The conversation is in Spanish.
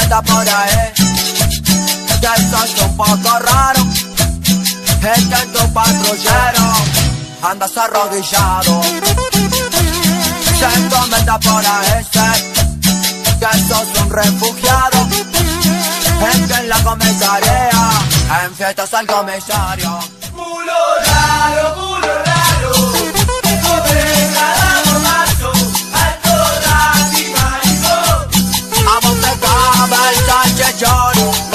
comenta por ahí que sos un poco raro, es que en tu patrullero andas arrodillado. Se comenta por ahí que sos un refugiado, es que en la comisaría en fiestas al comisario. Culo raro, pobre cada borracho, alto, rati, maricón. A vos te cabe el salchichón.